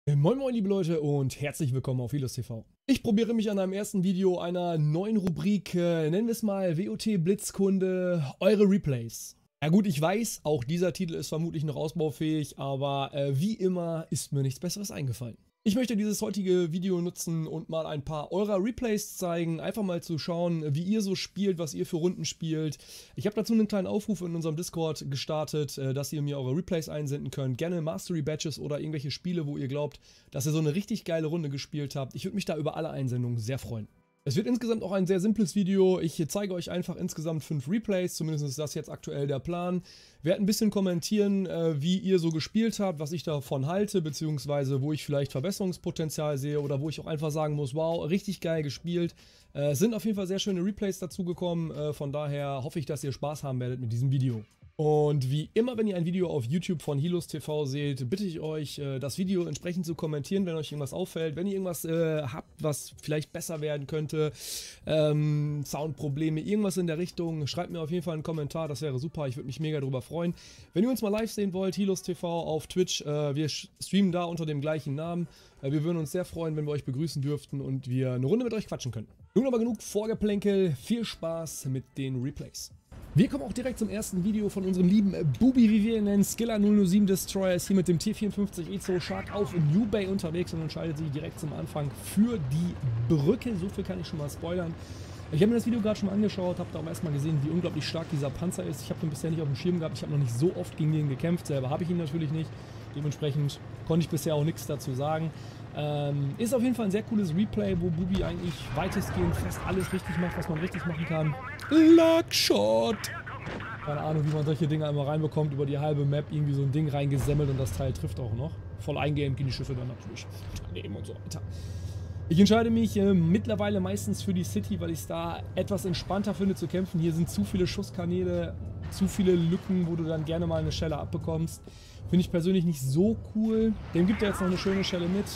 Moin moin liebe Leute und herzlich willkommen auf Hilos TV. Ich probiere mich an einem ersten Video einer neuen Rubrik, nennen wir es mal WOT Blitzkunde, eure Replays. Ja gut, ich weiß, auch dieser Titel ist vermutlich noch ausbaufähig, aber wie immer ist mir nichts Besseres eingefallen. Ich möchte dieses heutige Video nutzen und mal ein paar eurer Replays zeigen, einfach mal zu schauen, wie ihr so spielt, was ihr für Runden spielt. Ich habe dazu einen kleinen Aufruf in unserem Discord gestartet, dass ihr mir eure Replays einsenden könnt. Gerne Mastery Badges oder irgendwelche Spiele, wo ihr glaubt, dass ihr so eine richtig geile Runde gespielt habt. Ich würde mich da über alle Einsendungen sehr freuen. Es wird insgesamt auch ein sehr simples Video. Ich zeige euch einfach insgesamt 5 Replays, zumindest ist das jetzt aktuell der Plan. Werde ein bisschen kommentieren, wie ihr so gespielt habt, was ich davon halte, beziehungsweise wo ich vielleicht Verbesserungspotenzial sehe oder wo ich auch einfach sagen muss, wow, richtig geil gespielt. Es sind auf jeden Fall sehr schöne Replays dazugekommen, von daher hoffe ich, dass ihr Spaß haben werdet mit diesem Video. Und wie immer, wenn ihr ein Video auf YouTube von Hilos TV seht, bitte ich euch, das Video entsprechend zu kommentieren, wenn euch irgendwas auffällt. Wenn ihr irgendwas habt, was vielleicht besser werden könnte, Soundprobleme, irgendwas in der Richtung, schreibt mir auf jeden Fall einen Kommentar, das wäre super, ich würde mich mega darüber freuen. Wenn ihr uns mal live sehen wollt, Hilos TV auf Twitch, wir streamen da unter dem gleichen Namen. Wir würden uns sehr freuen, wenn wir euch begrüßen dürften und wir eine Runde mit euch quatschen können. Nun aber genug Vorgeplänkel, viel Spaß mit den Replays. Wir kommen auch direkt zum ersten Video von unserem lieben Bubi, wie wir ihn nennen. Skilla 007 Destroyer ist hier mit dem T54 Ezo Shark auf New Bay unterwegs und entscheidet sich direkt zum Anfang für die Brücke. So viel kann ich schon mal spoilern. Ich habe mir das Video gerade schon mal angeschaut, habe da auch erstmal gesehen, wie unglaublich stark dieser Panzer ist. Ich habe ihn bisher nicht auf dem Schirm gehabt, ich habe noch nicht so oft gegen den gekämpft, selber habe ich ihn natürlich nicht. Dementsprechend konnte ich bisher auch nichts dazu sagen. Ist auf jeden Fall ein sehr cooles Replay, wo Bubi eigentlich weitestgehend fast alles richtig macht, was man richtig machen kann. Luckshot! Keine Ahnung, wie man solche Dinge einmal reinbekommt, über die halbe Map irgendwie so ein Ding reingesemmelt und das Teil trifft auch noch. Voll eingeämt gehen die Schiffe dann natürlich daneben und so weiter. Ich entscheide mich mittlerweile meistens für die City, weil ich es da etwas entspannter finde zu kämpfen. Hier sind zu viele Schusskanäle, zu viele Lücken, wo du dann gerne mal eine Schelle abbekommst. Finde ich persönlich nicht so cool. Dem gibt er jetzt noch eine schöne Schelle mit.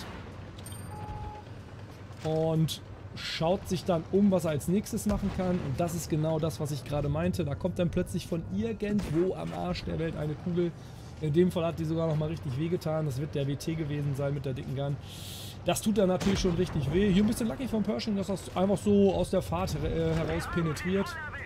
Und schaut sich dann um, was er als nächstes machen kann. Und das ist genau das, was ich gerade meinte. Da kommt dann plötzlich von irgendwo am Arsch der Welt eine Kugel. In dem Fall hat die sogar noch mal richtig wehgetan. Das wird der WT gewesen sein mit der dicken Gun. Das tut dann natürlich schon richtig weh. Hier ein bisschen lucky von Pershing, dass das einfach so aus der Fahrt heraus penetriert.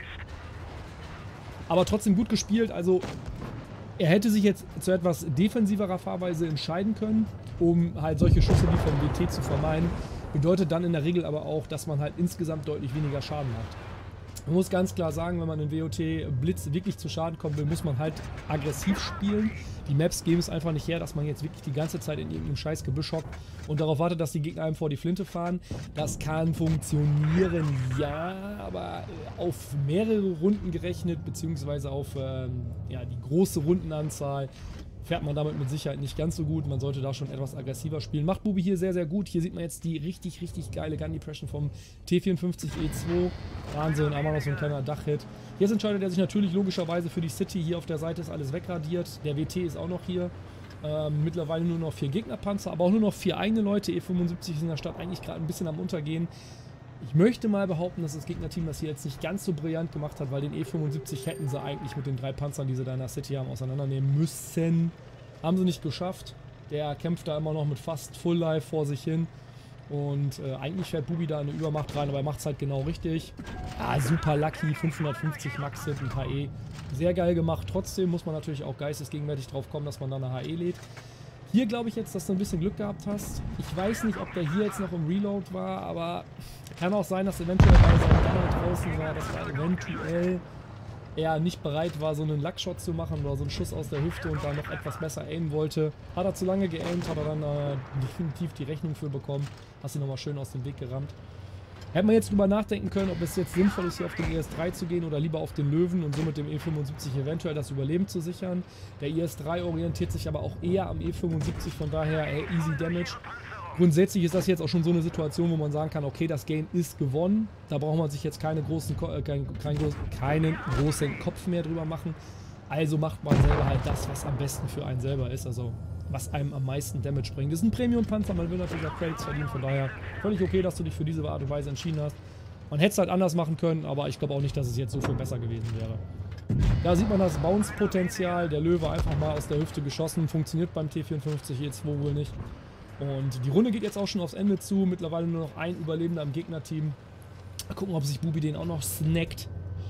Aber trotzdem gut gespielt. Also er hätte sich jetzt zu etwas defensiverer Fahrweise entscheiden können, um halt solche Schüsse wie vom WT zu vermeiden. Bedeutet dann in der Regel aber auch, dass man halt insgesamt deutlich weniger Schaden hat. Man muss ganz klar sagen, wenn man in WOT Blitz wirklich zu Schaden kommen will, muss man halt aggressiv spielen. Die Maps geben es einfach nicht her, dass man jetzt wirklich die ganze Zeit in irgendeinem scheiß Gebüsch hockt und darauf wartet, dass die Gegner einem vor die Flinte fahren. Das kann funktionieren, ja, aber auf mehrere Runden gerechnet, beziehungsweise auf ja, die große Rundenanzahl, fährt man damit mit Sicherheit nicht ganz so gut. Man sollte da schon etwas aggressiver spielen. Macht Bubi hier sehr, sehr gut. Hier sieht man jetzt die richtig, richtig geile Gun Depression vom T54 E2. Wahnsinn, einmal noch so ein kleiner Dachhit. Jetzt entscheidet er sich natürlich logischerweise für die City. Hier auf der Seite ist alles wegradiert. Der WT ist auch noch hier. Mittlerweile nur noch 4 Gegnerpanzer, aber auch nur noch 4 eigene Leute. E75 ist in der Stadt eigentlich gerade ein bisschen am Untergehen. Ich möchte mal behaupten, dass das Gegnerteam das hier jetzt nicht ganz so brillant gemacht hat, weil den E75 hätten sie eigentlich mit den 3 Panzern, die sie da in der City haben, auseinandernehmen müssen. Haben sie nicht geschafft. Der kämpft da immer noch mit fast Full Life vor sich hin. Und eigentlich fährt Bubi da eine Übermacht rein, aber er macht es halt genau richtig. Ah, super lucky, 550 Max-Hit und HE. Sehr geil gemacht. Trotzdem muss man natürlich auch geistesgegenwärtig drauf kommen, dass man da eine HE lädt. Hier glaube ich jetzt, dass du ein bisschen Glück gehabt hast. Ich weiß nicht, ob der hier jetzt noch im Reload war, aber kann auch sein, dass eventuell bei seinem Gunner draußen war, dass er eventuell eher nicht bereit war, so einen Luckshot zu machen oder so einen Schuss aus der Hüfte und da noch etwas besser aimen wollte. Hat er zu lange geaimt, hat er dann definitiv die Rechnung für bekommen. Hast ihn nochmal schön aus dem Weg gerammt. Hätte man jetzt drüber nachdenken können, ob es jetzt sinnvoll ist, hier auf den IS-3 zu gehen oder lieber auf den Löwen und somit dem E75 eventuell das Überleben zu sichern. Der IS-3 orientiert sich aber auch eher am E75, von daher easy Damage. Grundsätzlich ist das jetzt auch schon so eine Situation, wo man sagen kann, okay, das Game ist gewonnen. Da braucht man sich jetzt keinen großen Kopf mehr drüber machen. Also macht man selber halt das, was am besten für einen selber ist. Also was einem am meisten Damage bringt. Das ist ein Premium-Panzer, man will natürlich auch Credits verdienen, von daher völlig okay, dass du dich für diese Art und Weise entschieden hast. Man hätte es halt anders machen können, aber ich glaube auch nicht, dass es jetzt so viel besser gewesen wäre. Da sieht man das Bounce-Potenzial, der Löwe einfach mal aus der Hüfte geschossen, funktioniert beim T54 E2 wohl nicht. Und die Runde geht jetzt auch schon aufs Ende zu. Mittlerweile nur noch ein Überlebender im Gegnerteam. Mal gucken, ob sich Bubi den auch noch snackt.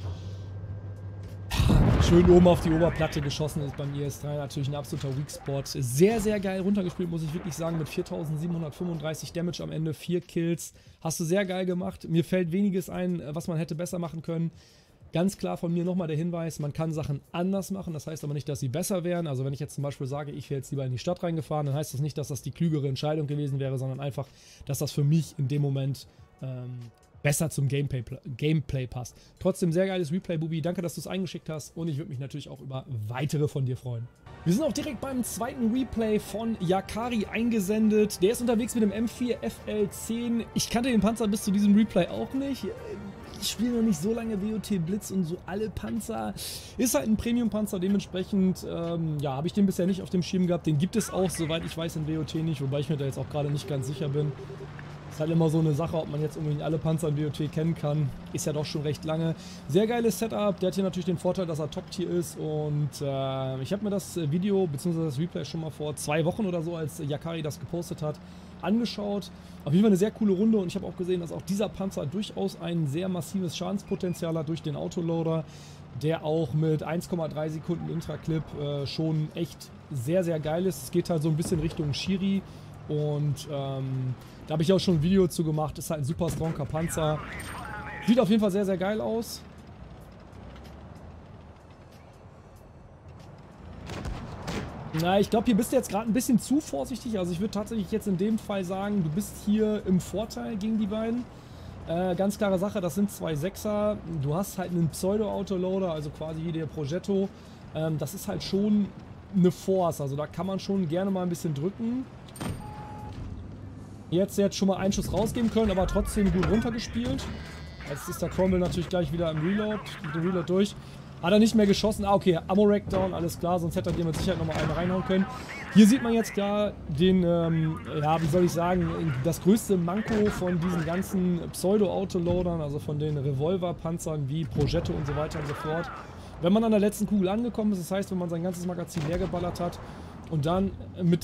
Schön oben auf die Oberplatte geschossen ist beim IS-3. Natürlich ein absoluter Weak-Spot. Sehr, sehr geil runtergespielt, muss ich wirklich sagen. Mit 4735 Damage am Ende, 4 Kills. Hast du sehr geil gemacht. Mir fällt weniges ein, was man hätte besser machen können. Ganz klar von mir nochmal der Hinweis, man kann Sachen anders machen. Das heißt aber nicht, dass sie besser wären. Also wenn ich jetzt zum Beispiel sage, ich wäre jetzt lieber in die Stadt reingefahren, dann heißt das nicht, dass das die klügere Entscheidung gewesen wäre, sondern einfach, dass das für mich in dem Moment besser zum Gameplay passt. Trotzdem sehr geiles Replay, Bubi. Danke, dass du es eingeschickt hast und ich würde mich natürlich auch über weitere von dir freuen. Wir sind auch direkt beim zweiten Replay von Yakari eingesendet. Der ist unterwegs mit dem M4 FL10. Ich kannte den Panzer bis zu diesem Replay auch nicht. Ich spiele noch nicht so lange WOT Blitz und so alle Panzer. Ist halt ein Premium-Panzer, dementsprechend ja, habe ich den bisher nicht auf dem Schirm gehabt. Den gibt es auch, soweit ich weiß, in WOT nicht, wobei ich mir da jetzt auch gerade nicht ganz sicher bin. Ist halt immer so eine Sache, ob man jetzt unbedingt alle Panzer in WOT kennen kann. Ist ja doch schon recht lange. Sehr geiles Setup. Der hat hier natürlich den Vorteil, dass er Top-Tier ist. Und ich habe mir das Video bzw. das Replay schon mal vor 2 Wochen oder so, als Yakari das gepostet hat, angeschaut. Auf jeden Fall eine sehr coole Runde. Und ich habe auch gesehen, dass auch dieser Panzer durchaus ein sehr massives Schadenspotenzial hat durch den Autoloader, der auch mit 1,3 Sekunden Intraclip schon echt sehr, sehr geil ist. Es geht halt so ein bisschen Richtung Shiri. Und da habe ich auch schon ein Video zu gemacht. Ist halt ein super stronger Panzer. Sieht auf jeden Fall sehr, sehr geil aus. Na, ich glaube, hier bist du jetzt gerade ein bisschen zu vorsichtig. Also ich würde tatsächlich jetzt in dem Fall sagen, du bist hier im Vorteil gegen die beiden. Ganz klare Sache, das sind 2 Sechser. Du hast halt einen Pseudo-Autoloader, also quasi wie der Progetto. Das ist halt schon eine Force. Also da kann man schon gerne mal ein bisschen drücken. Jetzt schon mal einen Schuss rausgeben können, aber trotzdem gut runtergespielt. Jetzt ist der Cromwell natürlich gleich wieder im Reload, mit dem Reload durch. Hat er nicht mehr geschossen. Ah, okay, Ammo-Rack down, alles klar, sonst hätte er dir mit Sicherheit nochmal einen reinhauen können. Hier sieht man jetzt klar den, ja, wie soll ich sagen, das größte Manko von diesen ganzen Pseudo-Autoloadern, also von den Revolver-Panzern wie Progetto und so weiter und so fort. Wenn man an der letzten Kugel angekommen ist, das heißt, wenn man sein ganzes Magazin leer geballert hat, und dann mit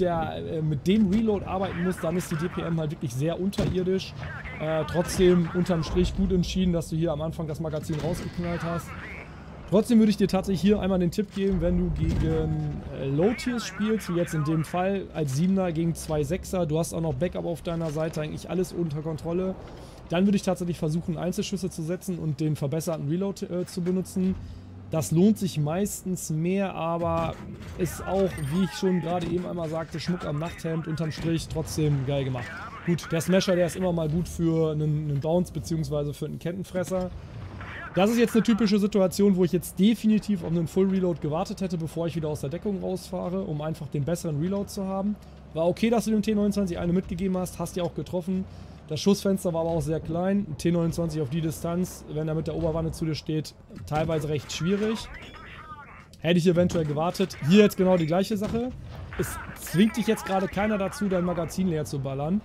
dem Reload arbeiten muss, dann ist die DPM halt wirklich sehr unterirdisch. Trotzdem unterm Strich gut entschieden, dass du hier am Anfang das Magazin rausgeknallt hast. Trotzdem würde ich dir tatsächlich hier einmal den Tipp geben, wenn du gegen Low-Tiers spielst, wie jetzt in dem Fall als 7er gegen 2 6er, du hast auch noch Backup auf deiner Seite, eigentlich alles unter Kontrolle, dann würde ich tatsächlich versuchen, Einzelschüsse zu setzen und den verbesserten Reload zu benutzen. Das lohnt sich meistens mehr, aber ist auch, wie ich schon gerade eben einmal sagte, Schmuck am Nachthemd, unterm Strich trotzdem geil gemacht. Gut, der Smasher, der ist immer mal gut für einen Bounce bzw. für einen Kettenfresser. Das ist jetzt eine typische Situation, wo ich jetzt definitiv auf einen Full Reload gewartet hätte, bevor ich wieder aus der Deckung rausfahre, um einfach den besseren Reload zu haben. War okay, dass du dem T29 eine mitgegeben hast ja auch getroffen. Das Schussfenster war aber auch sehr klein. Ein T29 auf die Distanz, wenn er mit der Oberwanne zu dir steht, teilweise recht schwierig. Hätte ich eventuell gewartet. Hier jetzt genau die gleiche Sache. Es zwingt dich jetzt gerade keiner dazu, dein Magazin leer zu ballern.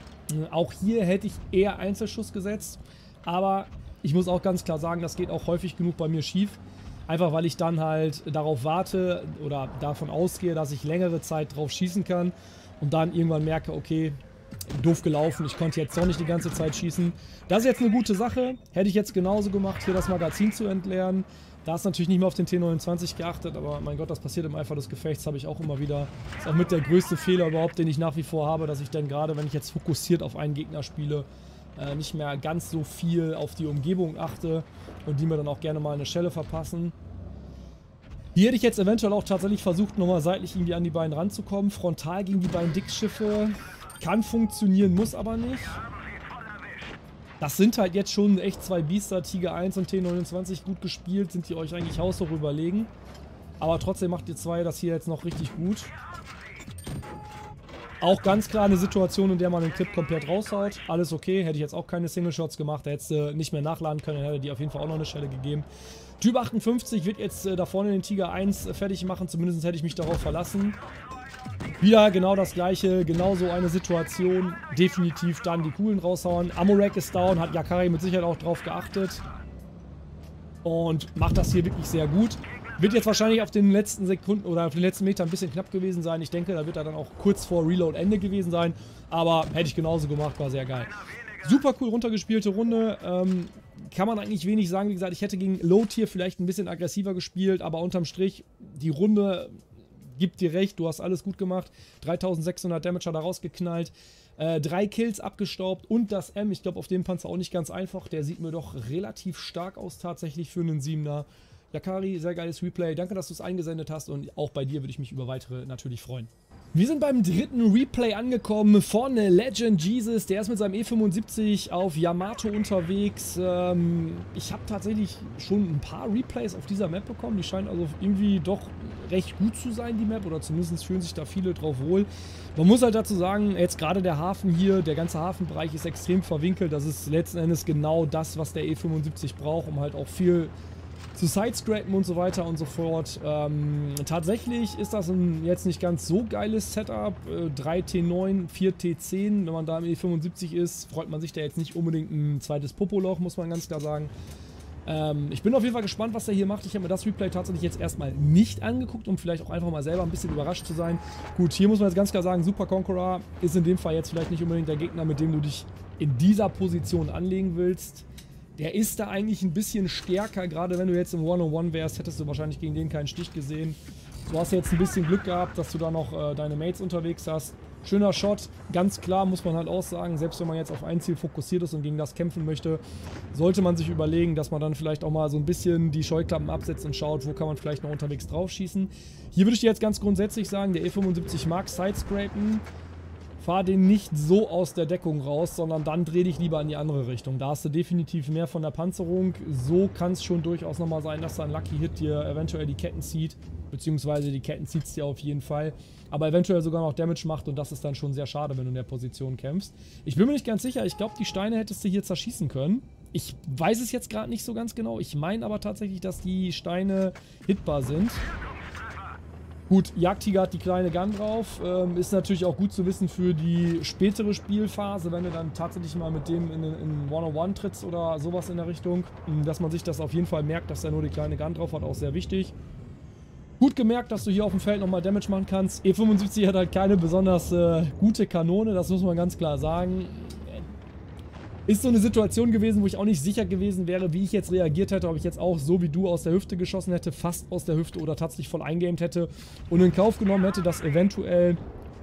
Auch hier hätte ich eher Einzelschuss gesetzt. Aber ich muss auch ganz klar sagen, das geht auch häufig genug bei mir schief. Einfach weil ich dann halt darauf warte oder davon ausgehe, dass ich längere Zeit drauf schießen kann. Und dann irgendwann merke, okay, doof gelaufen, ich konnte jetzt doch nicht die ganze Zeit schießen. Das ist jetzt eine gute Sache. Hätte ich jetzt genauso gemacht, hier das Magazin zu entleeren. Da ist natürlich nicht mehr auf den T29 geachtet, aber mein Gott, das passiert im Eifer des Gefechts, habe ich auch immer wieder. Ist auch mit der größte Fehler überhaupt, den ich nach wie vor habe, dass ich dann gerade, wenn ich jetzt fokussiert auf einen Gegner spiele, nicht mehr ganz so viel auf die Umgebung achte und die mir dann auch gerne mal eine Schelle verpassen. Hier hätte ich jetzt eventuell auch tatsächlich versucht, nochmal seitlich irgendwie an die beiden ranzukommen. Frontal gegen die beiden Dickschiffe kann funktionieren, muss aber nicht. Das sind halt jetzt schon echt 2 Biester, Tiger 1 und T29 gut gespielt, sind die euch eigentlich haushoch überlegen. Aber trotzdem macht ihr 2 das hier jetzt noch richtig gut. Auch ganz klar eine Situation, in der man den Clip komplett raushaut. Alles okay, hätte ich jetzt auch keine Single-Shots gemacht, da hättest du nicht mehr nachladen können, dann hätte die auf jeden Fall auch noch eine Schelle gegeben. Typ 58 wird jetzt da vorne den Tiger 1 fertig machen, zumindest hätte ich mich darauf verlassen. Wieder genau das gleiche, genau so eine Situation, definitiv dann die Kugeln raushauen. Ammo-Rack ist down, hat Yakari mit Sicherheit auch drauf geachtet. Und macht das hier wirklich sehr gut. Wird jetzt wahrscheinlich auf den letzten Sekunden oder auf den letzten Metern ein bisschen knapp gewesen sein. Ich denke, da wird er dann auch kurz vor Reload-Ende gewesen sein. Aber hätte ich genauso gemacht, war sehr geil. Super cool runtergespielte Runde. Kann man eigentlich wenig sagen. Wie gesagt, ich hätte gegen Low-Tier vielleicht ein bisschen aggressiver gespielt. Aber unterm Strich, die Runde gibt dir recht. Du hast alles gut gemacht. 3600 Damage hat er rausgeknallt. 3 Kills abgestaubt und das M. Ich glaube, auf dem Panzer auch nicht ganz einfach. Der sieht mir doch relativ stark aus tatsächlich für einen 7er. Yakari, sehr geiles Replay. Danke, dass du es eingesendet hast und auch bei dir würde ich mich über weitere natürlich freuen. Wir sind beim dritten Replay angekommen von Legend Jesus. Der ist mit seinem E75 auf Yamato unterwegs. Ich habe tatsächlich schon ein paar Replays auf dieser Map bekommen. Die scheint also irgendwie doch recht gut zu sein, die Map. Oder zumindest fühlen sich da viele drauf wohl. Man muss halt dazu sagen, jetzt gerade der Hafen hier, der ganze Hafenbereich ist extrem verwinkelt. Das ist letzten Endes genau das, was der E75 braucht, um halt auch viel zu sidescrapen und so weiter und so fort. Tatsächlich ist das ein jetzt nicht ganz so geiles Setup. 3 T9, 4 T10. Wenn man da im E75 ist, freut man sich da jetzt nicht unbedingt ein zweites Popoloch, muss man ganz klar sagen. Ich bin auf jeden Fall gespannt, was er hier macht. Ich habe mir das Replay tatsächlich jetzt erstmal nicht angeguckt, um vielleicht auch einfach mal selber ein bisschen überrascht zu sein. Gut, hier muss man jetzt ganz klar sagen, Super Conqueror ist in dem Fall jetzt vielleicht nicht unbedingt der Gegner, mit dem du dich in dieser Position anlegen willst. Der ist da eigentlich ein bisschen stärker, gerade wenn du jetzt im One-on-One wärst, hättest du wahrscheinlich gegen den keinen Stich gesehen. Du hast jetzt ein bisschen Glück gehabt, dass du da noch deine Mates unterwegs hast. Schöner Shot, ganz klar muss man halt auch sagen, selbst wenn man jetzt auf ein Ziel fokussiert ist und gegen das kämpfen möchte, sollte man sich überlegen, dass man dann vielleicht auch mal so ein bisschen die Scheuklappen absetzt und schaut, wo kann man vielleicht noch unterwegs drauf schießen. Hier würde ich dir jetzt ganz grundsätzlich sagen, der E75 mag Sidescrapen. Fahr den nicht so aus der Deckung raus, sondern dann dreh dich lieber in die andere Richtung. Da hast du definitiv mehr von der Panzerung. So kann es schon durchaus nochmal sein, dass da ein Lucky Hit dir eventuell die Ketten zieht. Beziehungsweise die Ketten zieht es dir auf jeden Fall. Aber eventuell sogar noch Damage macht und das ist dann schon sehr schade, wenn du in der Position kämpfst. Ich bin mir nicht ganz sicher. Ich glaube, die Steine hättest du hier zerschießen können. Ich weiß es jetzt gerade nicht so ganz genau. Ich meine aber tatsächlich, dass die Steine hitbar sind. Gut, Jagdtiger hat die kleine Gun drauf, ist natürlich auch gut zu wissen für die spätere Spielphase, wenn du dann tatsächlich mal mit dem in One-on-One trittst oder sowas in der Richtung, dass man sich das auf jeden Fall merkt, dass er nur die kleine Gun drauf hat, auch sehr wichtig. Gut gemerkt, dass du hier auf dem Feld nochmal Damage machen kannst. E75 hat halt keine besonders gute Kanone, das muss man ganz klar sagen. Ist so eine Situation gewesen, wo ich auch nicht sicher gewesen wäre, wie ich jetzt reagiert hätte, ob ich jetzt auch so wie du aus der Hüfte geschossen hätte, fast aus der Hüfte oder tatsächlich voll eingeaimt hätte und in Kauf genommen hätte, dass eventuell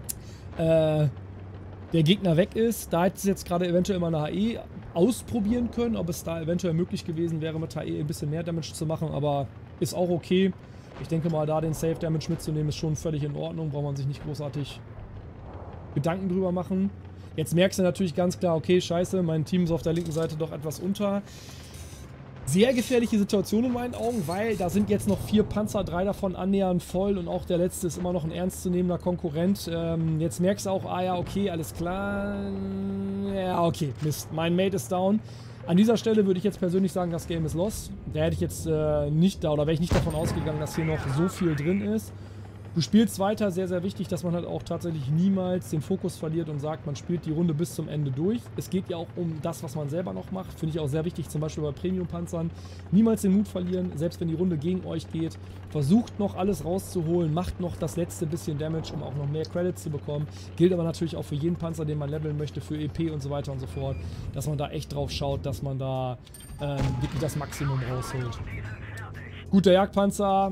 der Gegner weg ist. Da hätte es jetzt gerade eventuell mal eine HE ausprobieren können, ob es da eventuell möglich gewesen wäre, mit HE ein bisschen mehr Damage zu machen, aber ist auch okay. Ich denke mal, da den Safe Damage mitzunehmen, ist schon völlig in Ordnung, braucht man sich nicht großartig Gedanken drüber machen. Jetzt merkst du natürlich ganz klar, okay, scheiße, mein Team ist auf der linken Seite doch etwas unter. Sehr gefährliche Situation in meinen Augen, weil da sind jetzt noch 4 Panzer, 3 davon annähernd voll und auch der letzte ist immer noch ein ernstzunehmender Konkurrent. Jetzt merkst du auch, ah ja, okay, alles klar. Ja, okay, Mist, mein Mate ist down. An dieser Stelle würde ich jetzt persönlich sagen, das Game ist lost. Da hätte ich jetzt nicht da, oder wäre ich nicht davon ausgegangen, dass hier noch so viel drin ist. Du spielst weiter, sehr, sehr wichtig, dass man halt auch tatsächlich niemals den Fokus verliert und sagt, man spielt die Runde bis zum Ende durch. Es geht ja auch um das, was man selber noch macht. Finde ich auch sehr wichtig, zum Beispiel bei Premium-Panzern. Niemals den Mut verlieren, selbst wenn die Runde gegen euch geht. Versucht noch alles rauszuholen, macht noch das letzte bisschen Damage, um auch noch mehr Credits zu bekommen. Gilt aber natürlich auch für jeden Panzer, den man leveln möchte, für EP und so weiter und so fort. Dass man da echt drauf schaut, dass man da wirklich das Maximum rausholt. Guter Jagdpanzer.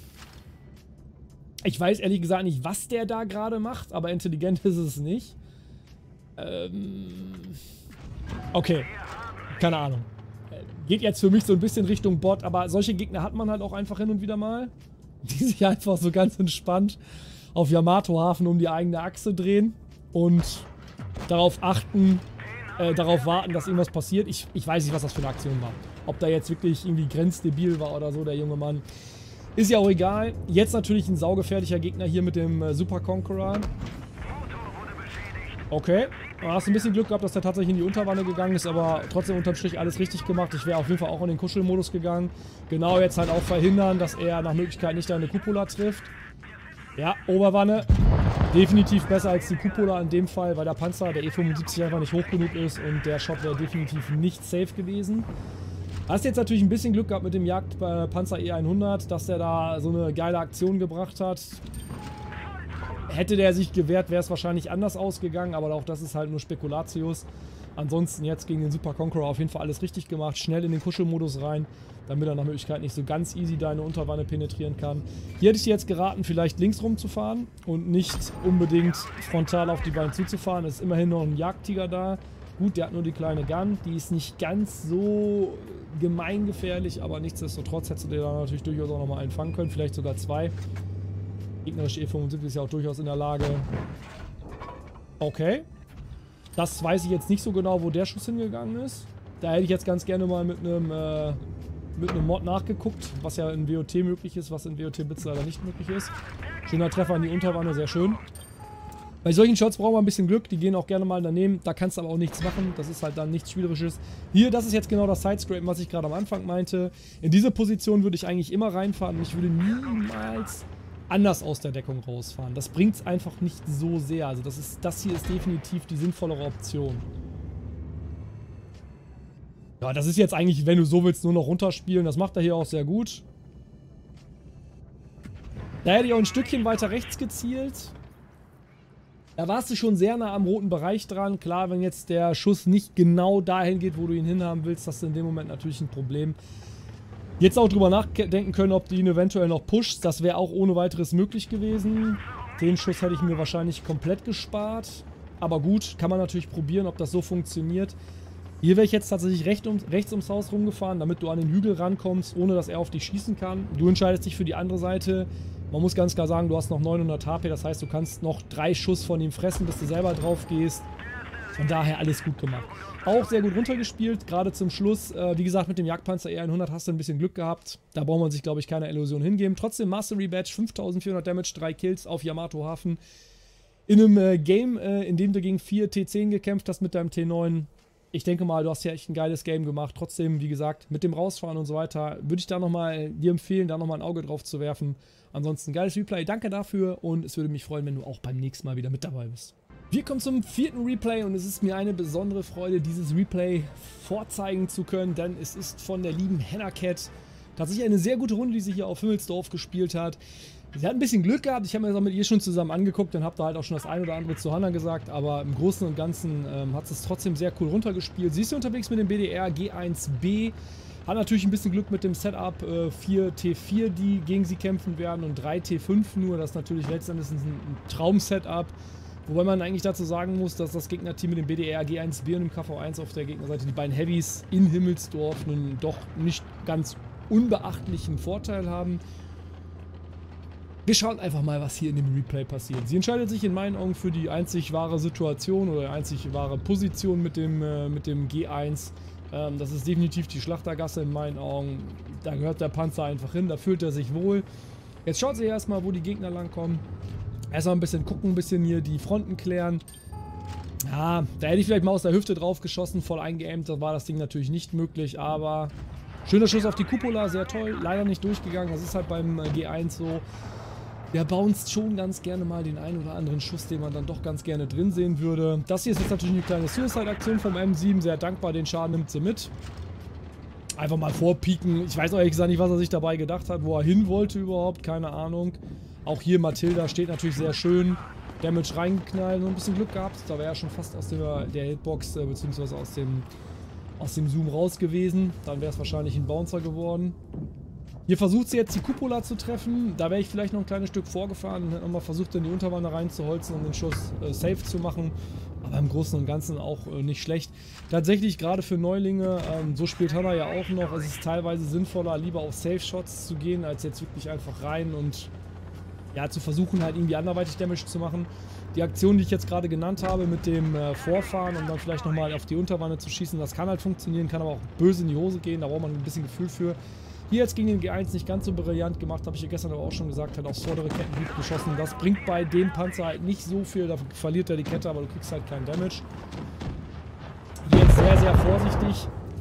Ich weiß ehrlich gesagt nicht, was der da gerade macht, aber intelligent ist es nicht. Okay, keine Ahnung. Geht jetzt für mich so ein bisschen Richtung Bot, aber solche Gegner hat man halt auch einfach hin und wieder mal. Die sich einfach so ganz entspannt auf Yamato-Hafen um die eigene Achse drehen und darauf achten, darauf warten, dass irgendwas passiert. Ich weiß nicht, was das für eine Aktion war. Ob da jetzt wirklich irgendwie grenzdebil war oder so, der junge Mann. Ist ja auch egal. Jetzt natürlich ein saugefährlicher Gegner hier mit dem Super Conqueror. Okay. Du hast ein bisschen Glück gehabt, dass der tatsächlich in die Unterwanne gegangen ist, aber trotzdem unterm Strich alles richtig gemacht. Ich wäre auf jeden Fall auch in den Kuschelmodus gegangen. Genau, jetzt halt auch verhindern, dass er nach Möglichkeit nicht eine Cupola trifft. Ja, Oberwanne. Definitiv besser als die Cupola in dem Fall, weil der Panzer, der E75 einfach nicht hoch genug ist und der Shot wäre definitiv nicht safe gewesen. Hast jetzt natürlich ein bisschen Glück gehabt mit dem Jagdpanzer E100, dass der da so eine geile Aktion gebracht hat. Hätte der sich gewehrt, wäre es wahrscheinlich anders ausgegangen, aber auch das ist halt nur Spekulatius. Ansonsten jetzt gegen den Super Conqueror auf jeden Fall alles richtig gemacht. Schnell in den Kuschelmodus rein, damit er nach Möglichkeit nicht so ganz easy deine Unterwanne penetrieren kann. Hier hätte ich dir jetzt geraten, vielleicht links rum zu fahren und nicht unbedingt frontal auf die beiden zuzufahren. Es ist immerhin noch ein Jagdtiger da. Gut, der hat nur die kleine Gun, die ist nicht ganz so gemeingefährlich, aber nichtsdestotrotz hättest du dir da natürlich durchaus auch nochmal einen fangen können, vielleicht sogar zwei. Gegnerische E75 ist ja auch durchaus in der Lage. Okay. Das weiß ich jetzt nicht so genau, wo der Schuss hingegangen ist. Da hätte ich jetzt ganz gerne mal mit einem Mod nachgeguckt, was ja in WOT möglich ist, was in WOT-Bits leider nicht möglich ist. Schöner Treffer an die Unterwanne, sehr schön. Bei solchen Shots brauchen wir ein bisschen Glück, die gehen auch gerne mal daneben. Da kannst du aber auch nichts machen, das ist halt dann nichts Spielerisches. Hier, das ist jetzt genau das Sidescrapen, was ich gerade am Anfang meinte. In diese Position würde ich eigentlich immer reinfahren und ich würde niemals anders aus der Deckung rausfahren. Das bringt es einfach nicht so sehr. Also das hier ist definitiv die sinnvollere Option. Ja, das ist jetzt eigentlich, wenn du so willst, nur noch runterspielen. Das macht er hier auch sehr gut. Da hätte ich auch ein Stückchen weiter rechts gezielt. Da warst du schon sehr nah am roten Bereich dran. Klar, wenn jetzt der Schuss nicht genau dahin geht, wo du ihn hinhaben willst, hast du in dem Moment natürlich ein Problem. Jetzt auch drüber nachdenken können, ob du ihn eventuell noch pushst. Das wäre auch ohne weiteres möglich gewesen. Den Schuss hätte ich mir wahrscheinlich komplett gespart. Aber gut, kann man natürlich probieren, ob das so funktioniert. Hier wäre ich jetzt tatsächlich rechts ums Haus rumgefahren, damit du an den Hügel rankommst, ohne dass er auf dich schießen kann. Du entscheidest dich für die andere Seite. Man muss ganz klar sagen, du hast noch 900 HP. Das heißt, du kannst noch 3 Schuss von ihm fressen, bis du selber drauf gehst. Von daher alles gut gemacht. Auch sehr gut runtergespielt, gerade zum Schluss. Wie gesagt, mit dem Jagdpanzer E100 hast du ein bisschen Glück gehabt. Da braucht man sich, glaube ich, keine Illusion hingeben. Trotzdem Mastery Badge, 5400 Damage, 3 Kills auf Yamato Hafen. In einem Game, in dem du gegen 4 T10 gekämpft hast mit deinem T9. Ich denke mal, du hast ja echt ein geiles Game gemacht. Trotzdem, wie gesagt, mit dem Rausfahren und so weiter, würde ich da nochmal dir empfehlen, da nochmal ein Auge drauf zu werfen. Ansonsten geiles Replay, danke dafür und es würde mich freuen, wenn du auch beim nächsten Mal wieder mit dabei bist. Wir kommen zum 4. Replay und es ist mir eine besondere Freude, dieses Replay vorzeigen zu können, denn es ist von der lieben Hennacat tatsächlich eine sehr gute Runde, die sie hier auf Himmelsdorf gespielt hat. Sie hat ein bisschen Glück gehabt, ich habe mir das auch mit ihr schon zusammen angeguckt und habe da halt auch schon das ein oder andere zu Hannah gesagt, aber im Großen und Ganzen hat sie es trotzdem sehr cool runtergespielt. Sie ist hier unterwegs mit dem BDR G1B, hat natürlich ein bisschen Glück mit dem Setup, 4 T4, die gegen sie kämpfen werden und 3 T5 nur, das ist natürlich letztendlich ein Traum-Setup. Wobei man eigentlich dazu sagen muss, dass das Gegnerteam mit dem BDR G1B und dem KV1 auf der Gegnerseite, die beiden Heavys in Himmelsdorf, einen doch nicht ganz unbeachtlichen Vorteil haben. Wir schauen einfach mal, was hier in dem Replay passiert. Sie entscheidet sich in meinen Augen für die einzig wahre Situation oder einzig wahre Position mit dem G1. Das ist definitiv die Schlachtergasse in meinen Augen. Da gehört der Panzer einfach hin, da fühlt er sich wohl. Jetzt schaut sie erstmal, wo die Gegner langkommen. Erstmal ein bisschen gucken, ein bisschen hier die Fronten klären. Ja, da hätte ich vielleicht mal aus der Hüfte drauf geschossen, voll eingeaimt, da war das Ding natürlich nicht möglich, aber schöner Schuss auf die Cupola, sehr toll, leider nicht durchgegangen, das ist halt beim G1 so. Der bounced schon ganz gerne mal den einen oder anderen Schuss, den man dann doch ganz gerne drin sehen würde. Das hier ist jetzt natürlich eine kleine Suicide-Aktion vom M7, sehr dankbar, den Schaden nimmt sie mit. Einfach mal vorpieken, ich weiß auch ehrlich gesagt nicht, was er sich dabei gedacht hat, wo er hin wollte überhaupt, keine Ahnung. Auch hier Matilda steht natürlich sehr schön. Damage reingeknallt, nur ein bisschen Glück gehabt. Da wäre er schon fast aus der Hitbox bzw. aus dem Zoom raus gewesen. Dann wäre es wahrscheinlich ein Bouncer geworden. Hier versucht sie jetzt die Cupola zu treffen. Da wäre ich vielleicht noch ein kleines Stück vorgefahren und hätte nochmal versucht, in die Unterwanne reinzuholzen und den Schuss safe zu machen. Aber im Großen und Ganzen auch nicht schlecht. Tatsächlich, gerade für Neulinge, so spielt Hannah ja auch noch, es ist teilweise sinnvoller, lieber auf Safe-Shots zu gehen, als jetzt wirklich einfach rein und ja, zu versuchen halt irgendwie anderweitig Damage zu machen. Die Aktion, die ich jetzt gerade genannt habe mit dem Vorfahren und dann vielleicht nochmal auf die Unterwanne zu schießen, das kann halt funktionieren, kann aber auch böse in die Hose gehen, da braucht man ein bisschen Gefühl für. Hier jetzt gegen den G1 nicht ganz so brillant gemacht, habe ich ja gestern aber auch schon gesagt, hat aufs vordere Kettenglied geschossen. Das bringt bei dem Panzer halt nicht so viel, da verliert er die Kette, aber du kriegst halt keinen Damage. Hier jetzt sehr, sehr vorsichtig.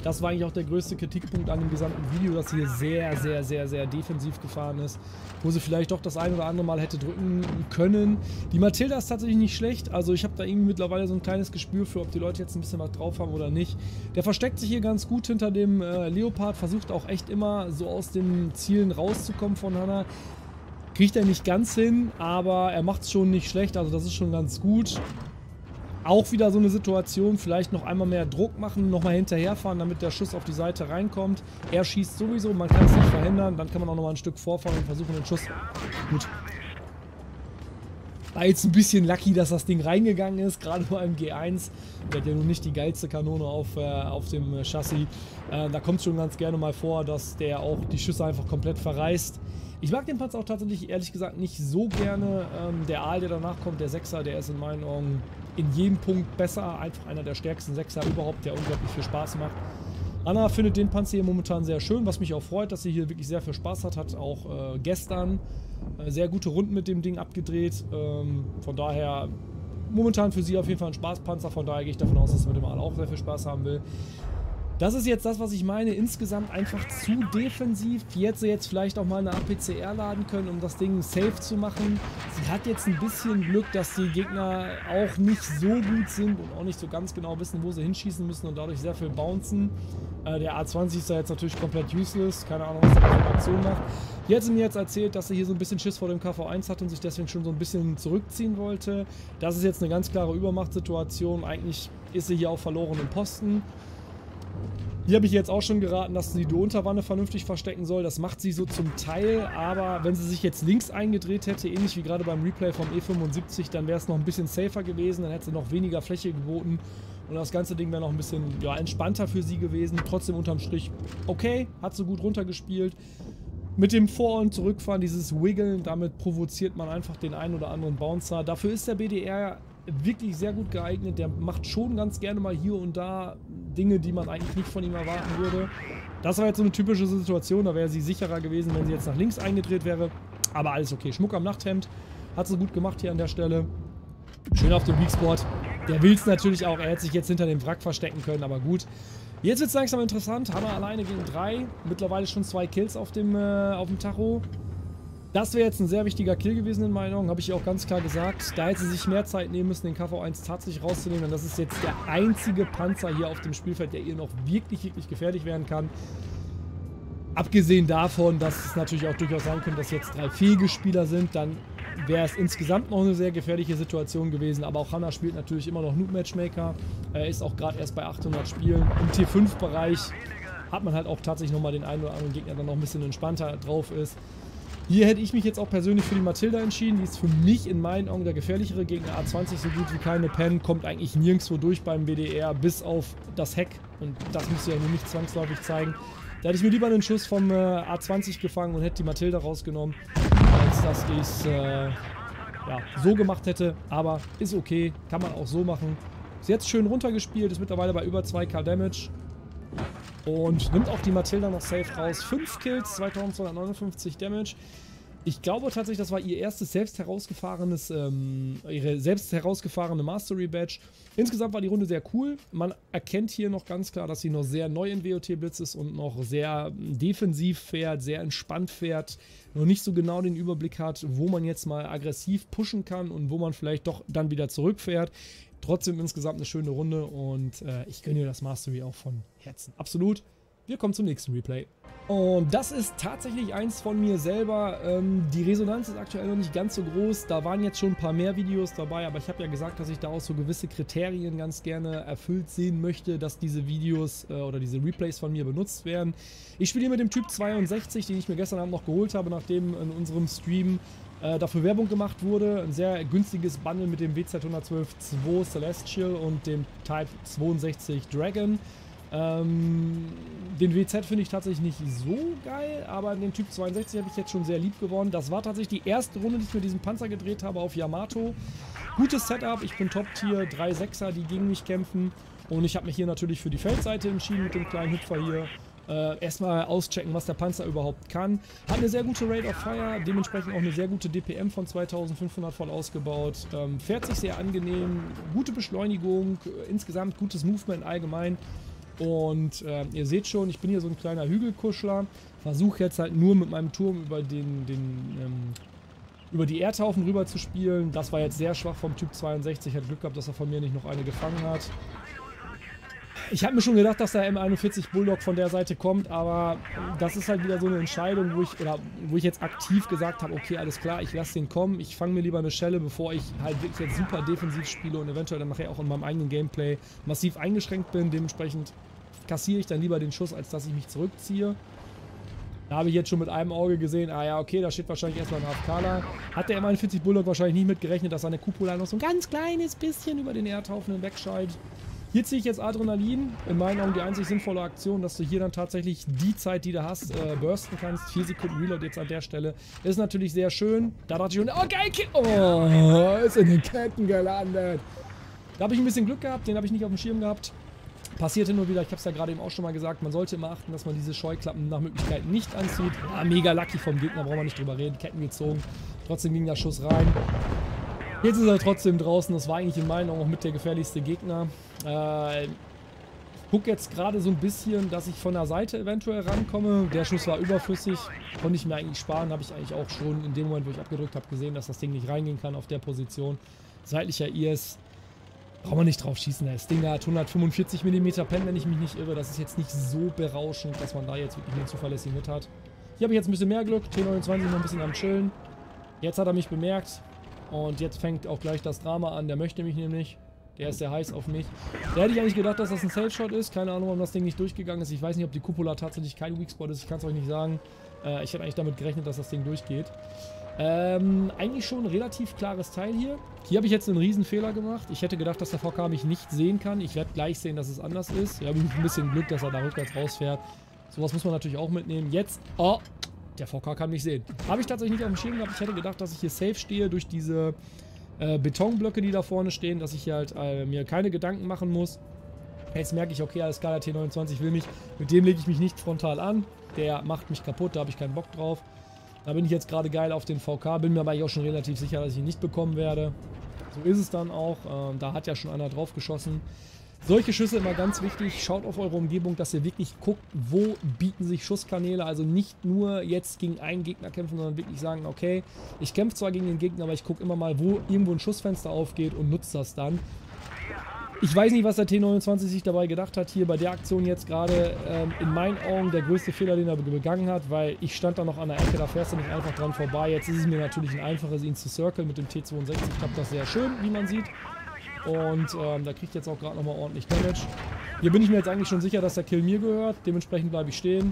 Das war eigentlich auch der größte Kritikpunkt an dem gesamten Video, dass hier sehr, sehr, sehr, sehr defensiv gefahren ist, wo sie vielleicht doch das ein oder andere Mal hätte drücken können. Die Matilda ist tatsächlich nicht schlecht, also ich habe da irgendwie mittlerweile so ein kleines Gespür für, ob die Leute jetzt ein bisschen was drauf haben oder nicht. Der versteckt sich hier ganz gut hinter dem Leopard, versucht auch echt immer so aus den Zielen rauszukommen von Hanna. Kriegt er nicht ganz hin, aber er macht es schon nicht schlecht, also das ist schon ganz gut. Auch wieder so eine Situation, vielleicht noch einmal mehr Druck machen, nochmal hinterherfahren, damit der Schuss auf die Seite reinkommt. Er schießt sowieso, man kann es nicht verhindern, dann kann man auch nochmal ein Stück vorfahren und versuchen den Schuss. Gut. War jetzt ein bisschen lucky, dass das Ding reingegangen ist, gerade beim G1. Der hat ja nun nicht die geilste Kanone auf dem Chassis. Da kommt es schon ganz gerne mal vor, dass der auch die Schüsse einfach komplett verreißt. Ich mag den Panzer auch tatsächlich, ehrlich gesagt, nicht so gerne. Der Aal, der danach kommt, der Sechser, der ist in meinen Augen in jedem Punkt besser. Einfach einer der stärksten Sechser überhaupt, der unglaublich viel Spaß macht. Anna findet den Panzer hier momentan sehr schön, was mich auch freut, dass sie hier wirklich sehr viel Spaß hat auch gestern sehr gute Runden mit dem Ding abgedreht. Von daher momentan für sie auf jeden Fall ein Spaßpanzer. Von daher gehe ich davon aus, dass sie mit dem Aal auch sehr viel Spaß haben will. Das ist jetzt das, was ich meine. Insgesamt einfach zu defensiv. Die hätte sie jetzt vielleicht auch mal eine APCR laden können, um das Ding safe zu machen. Sie hat jetzt ein bisschen Glück, dass die Gegner auch nicht so gut sind und auch nicht so ganz genau wissen, wo sie hinschießen müssen und dadurch sehr viel bouncen. Der A20 ist da jetzt natürlich komplett useless. Keine Ahnung, was der für eine Aktion macht. Hier hat sie mir jetzt erzählt, dass sie hier so ein bisschen Schiss vor dem KV-1 hat und sich deswegen schon so ein bisschen zurückziehen wollte. Das ist jetzt eine ganz klare Übermachtssituation. Eigentlich ist sie hier auf verlorenem Posten. Hier habe ich jetzt auch schon geraten, dass sie die Unterwanne vernünftig verstecken soll. Das macht sie so zum Teil, aber wenn sie sich jetzt links eingedreht hätte, ähnlich wie gerade beim Replay vom E75, dann wäre es noch ein bisschen safer gewesen, dann hätte sie noch weniger Fläche geboten und das ganze Ding wäre noch ein bisschen entspannter für sie gewesen. Trotzdem unterm Strich okay, hat sie gut runtergespielt. Mit dem Vor- und Zurückfahren, dieses Wiggeln, damit provoziert man einfach den einen oder anderen Bouncer. Dafür ist der BDR wirklich sehr gut geeignet. Der macht schon ganz gerne mal hier und da Dinge, die man eigentlich nicht von ihm erwarten würde. Das war jetzt so eine typische Situation, da wäre sie sicherer gewesen, wenn sie jetzt nach links eingedreht wäre. Aber alles okay. Schmuck am Nachthemd. Hat sie gut gemacht hier an der Stelle. Schön auf dem Weakspot. Der will es natürlich auch. Er hätte sich jetzt hinter dem Wrack verstecken können, aber gut. Jetzt wird es langsam interessant. Hanna alleine gegen 3. Mittlerweile schon 2 Kills auf dem Tacho. Das wäre jetzt ein sehr wichtiger Kill gewesen in meinen Augen, habe ich ihr auch ganz klar gesagt. Da hätte sie sich mehr Zeit nehmen müssen, den KV-1 tatsächlich rauszunehmen, denn das ist jetzt der einzige Panzer hier auf dem Spielfeld, der ihr noch wirklich, wirklich gefährlich werden kann. Abgesehen davon, dass es natürlich auch durchaus sein könnte, dass jetzt 3 fähige Spieler sind, dann wäre es insgesamt noch eine sehr gefährliche Situation gewesen. Aber auch Hanna spielt natürlich immer noch Noob Matchmaker. Er ist auch gerade erst bei 800 Spielen. Im Tier-5-Bereich hat man halt auch tatsächlich nochmal den einen oder anderen Gegner, der noch ein bisschen entspannter drauf ist. Hier hätte ich mich jetzt auch persönlich für die Matilda entschieden. Die ist für mich in meinen Augen der gefährlichere Gegner. A20 so gut wie keine Pen, kommt eigentlich nirgendwo durch beim BDR, bis auf das Heck. Und das müsste ja nur nicht zwangsläufig zeigen. Da hätte ich mir lieber einen Schuss vom A20 gefangen und hätte die Matilda rausgenommen, als dass ich es so gemacht hätte. Aber ist okay, kann man auch so machen. Ist jetzt schön runtergespielt, ist mittlerweile bei über 2k Damage. Und nimmt auch die Matilda noch safe raus. 5 Kills, 2259 Damage. Ich glaube tatsächlich, das war ihr erstes ihre selbst herausgefahrene Mastery Badge. Insgesamt war die Runde sehr cool. Man erkennt hier noch ganz klar, dass sie noch sehr neu in WOT Blitz ist und noch sehr defensiv fährt, sehr entspannt fährt. Noch nicht so genau den Überblick hat, wo man jetzt mal aggressiv pushen kann und wo man vielleicht doch dann wieder zurückfährt. Trotzdem insgesamt eine schöne Runde und ich gönne ihr das Mastery auch von Herzen. Absolut. Wir kommen zum nächsten Replay. Und das ist tatsächlich eins von mir selber. Die Resonanz ist aktuell noch nicht ganz so groß. Da waren jetzt schon ein paar mehr Videos dabei, aber ich habe ja gesagt, dass ich daraus so gewisse Kriterien ganz gerne erfüllt sehen möchte, dass diese Videos oder diese Replays von mir benutzt werden. Ich spiele hier mit dem Typ 62, den ich mir gestern Abend noch geholt habe, nachdem in unserem Stream dafür Werbung gemacht wurde. Ein sehr günstiges Bundle mit dem WZ112-2 Celestial und dem Type 62 Dragon. Den WZ finde ich tatsächlich nicht so geil, aber den Typ 62 habe ich jetzt schon sehr lieb gewonnen. Das war tatsächlich die erste Runde, die ich mit diesem Panzer gedreht habe auf Yamato. Gutes Setup, ich bin Top-Tier, 3 Sechser, die gegen mich kämpfen. Und ich habe mich hier natürlich für die Feldseite entschieden mit dem kleinen Hüpfer hier. Erstmal auschecken, was der Panzer überhaupt kann. Hat eine sehr gute Rate of Fire, dementsprechend auch eine sehr gute DPM von 2500 voll ausgebaut. Fährt sich sehr angenehm, gute Beschleunigung, insgesamt gutes Movement allgemein. Und ihr seht schon, ich bin hier so ein kleiner Hügelkuschler. Versuche jetzt halt nur mit meinem Turm über über die Erdhaufen rüber zu spielen. Das war jetzt sehr schwach vom Typ 62. Ich hatte Glück gehabt, dass er von mir nicht noch eine gefangen hat. Ich habe mir schon gedacht, dass der M41 Bulldog von der Seite kommt, aber das ist halt wieder so eine Entscheidung, wo ich jetzt aktiv gesagt habe, okay, alles klar, ich lasse den kommen. Ich fange mir lieber eine Schelle, bevor ich halt wirklich jetzt super defensiv spiele und eventuell dann nachher auch in meinem eigenen Gameplay massiv eingeschränkt bin. Dementsprechend kassiere ich dann lieber den Schuss, als dass ich mich zurückziehe. Da habe ich jetzt schon mit einem Auge gesehen, ah ja, okay, da steht wahrscheinlich erstmal ein AFKler. Hat der M41 Bulldog wahrscheinlich nicht mit gerechnet, dass seine Cupola noch so ein ganz kleines bisschen über den Erdhaufen hinwegscheit. Hier ziehe ich jetzt Adrenalin. In meinen Augen die einzig sinnvolle Aktion, dass du hier dann tatsächlich die Zeit, die du hast, bursten kannst. 4 Sekunden Reload jetzt an der Stelle. Ist natürlich sehr schön. Da dachte ich schon, oh geil, oh, ist in den Ketten gelandet. Da habe ich ein bisschen Glück gehabt, den habe ich nicht auf dem Schirm gehabt. Passierte nur wieder, ich habe es ja gerade eben auch schon mal gesagt, man sollte immer achten, dass man diese Scheuklappen nach Möglichkeit nicht anzieht. Ah, mega lucky vom Gegner, brauchen wir nicht drüber reden. Ketten gezogen. Trotzdem ging der Schuss rein. Jetzt ist er trotzdem draußen. Das war eigentlich in meinen Augen auch mit der gefährlichste Gegner. Ich gucke jetzt gerade so ein bisschen, dass ich von der Seite eventuell rankomme. Der Schuss war überflüssig. Konnte ich mir eigentlich sparen. Habe ich eigentlich auch schon in dem Moment, wo ich abgedrückt habe, gesehen, dass das Ding nicht reingehen kann auf der Position. Seitlicher IS. Brauchen wir nicht drauf schießen. Das Ding hat 145 mm Pen, wenn ich mich nicht irre. Das ist jetzt nicht so berauschend, dass man da jetzt wirklich einen zuverlässigen Hit hat. Hier habe ich jetzt ein bisschen mehr Glück. T29 noch ein bisschen am Chillen. Jetzt hat er mich bemerkt. Und jetzt fängt auch gleich das Drama an. Der möchte mich nämlich. Der ist sehr heiß auf mich. Da hätte ich eigentlich gedacht, dass das ein Safe-Shot ist. Keine Ahnung, warum das Ding nicht durchgegangen ist. Ich weiß nicht, ob die Cupola tatsächlich kein Weak-Spot ist. Ich kann es euch nicht sagen. Ich hätte eigentlich damit gerechnet, dass das Ding durchgeht. Eigentlich schon ein relativ klares Teil hier. Hier habe ich jetzt einen riesen Fehler gemacht. Ich hätte gedacht, dass der VK mich nicht sehen kann. Ich werde gleich sehen, dass es anders ist. Hier habe ich ein bisschen Glück, dass er da rückwärts rausfährt. Sowas muss man natürlich auch mitnehmen. Jetzt, oh, der VK kann mich sehen. Habe ich tatsächlich nicht auf dem Schirm gehabt. Ich hätte gedacht, dass ich hier safe stehe durch diese Betonblöcke, die da vorne stehen, dass ich hier halt mir keine Gedanken machen muss. Jetzt merke ich, okay, alles klar, der T29 will mich. Mit dem lege ich mich nicht frontal an. Der macht mich kaputt, da habe ich keinen Bock drauf. Da bin ich jetzt gerade geil auf den VK, bin mir aber auch schon relativ sicher, dass ich ihn nicht bekommen werde. So ist es dann auch. Da hat ja schon einer drauf geschossen. Solche Schüsse immer ganz wichtig. Schaut auf eure Umgebung, dass ihr wirklich guckt, wo bieten sich Schusskanäle. Also nicht nur jetzt gegen einen Gegner kämpfen, sondern wirklich sagen, okay, ich kämpfe zwar gegen den Gegner, aber ich gucke immer mal, wo irgendwo ein Schussfenster aufgeht und nutze das dann. Ich weiß nicht, was der T29 sich dabei gedacht hat, hier bei der Aktion jetzt gerade. In meinen Augen der größte Fehler, den er begangen hat, weil ich stand da noch an der Ecke, da fährst du nicht einfach dran vorbei. Jetzt ist es mir natürlich ein einfaches, ihn zu circlen mit dem T62. Klappt das sehr schön, wie man sieht. Und da kriegt jetzt auch gerade nochmal ordentlich Damage. Hier bin ich mir jetzt eigentlich schon sicher, dass der Kill mir gehört. Dementsprechend bleibe ich stehen.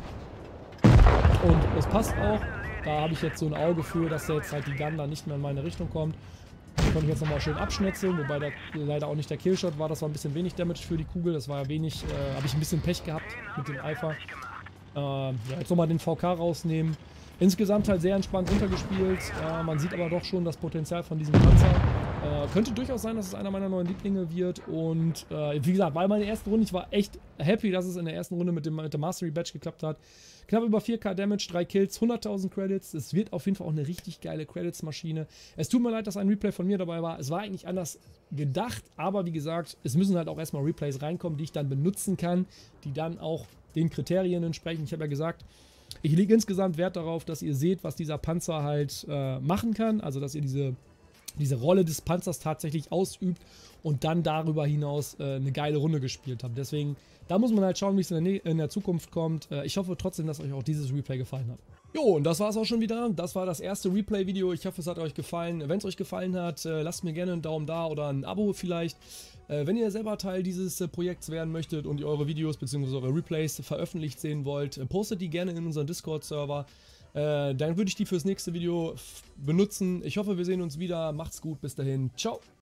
Und es passt auch. Da habe ich jetzt so ein Auge für, dass jetzt halt die Gun da nicht mehr in meine Richtung kommt. Da konnte ich jetzt nochmal schön abschnetzeln, wobei da leider auch nicht der Killshot war. Das war ein bisschen wenig Damage für die Kugel. Das war ja wenig, habe ich ein bisschen Pech gehabt mit dem Alpha. Ja, jetzt nochmal den VK rausnehmen. Insgesamt halt sehr entspannt runtergespielt. Man sieht aber doch schon das Potenzial von diesem Panzer. Könnte durchaus sein, dass es einer meiner neuen Lieblinge wird. Und wie gesagt, weil meine erste Runde, ich war echt happy, dass es in der ersten Runde mit dem Mastery Badge geklappt hat. Knapp über 4k Damage, 3 Kills, 100.000 Credits. Es wird auf jeden Fall auch eine richtig geile Credits-Maschine. Es tut mir leid, dass ein Replay von mir dabei war. Es war eigentlich anders gedacht, aber wie gesagt, es müssen halt auch erstmal Replays reinkommen, die ich dann benutzen kann, die dann auch den Kriterien entsprechen. Ich habe ja gesagt, ich lege insgesamt Wert darauf, dass ihr seht, was dieser Panzer halt machen kann. Also, dass ihr diese Rolle des Panzers tatsächlich ausübt und dann darüber hinaus eine geile Runde gespielt habt. Deswegen, da muss man halt schauen, wie es in der Zukunft kommt. Ich hoffe trotzdem, dass euch auch dieses Replay gefallen hat. Jo, und das war es auch schon wieder. Das war das erste Replay-Video. Ich hoffe, es hat euch gefallen. Wenn es euch gefallen hat, lasst mir gerne einen Daumen da oder ein Abo vielleicht. Wenn ihr selber Teil dieses Projekts werden möchtet und ihr eure Videos bzw. eure Replays veröffentlicht sehen wollt, postet die gerne in unseren Discord-Server. Dann würde ich die fürs nächste Video benutzen. Ich hoffe, wir sehen uns wieder. Macht's gut. Bis dahin. Ciao.